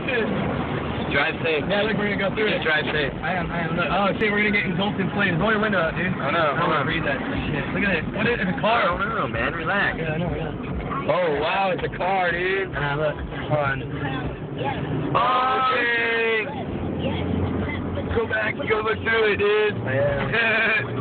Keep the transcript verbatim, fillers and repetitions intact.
Drive safe. Yeah, look, we're gonna go through Just it. drive safe. I am, I am. Look. Oh shit, we're gonna get engulfed in flames. Roll your window up, dude. Oh no, I don't hold wanna on. read that shit. Look at it. What is it? It's a I car. don't know, man. Relax. Yeah, I know, yeah. Oh wow, it's a car, dude. Ah, look. Hold on. Oh, dang. Go back and go look through it, dude. Yeah.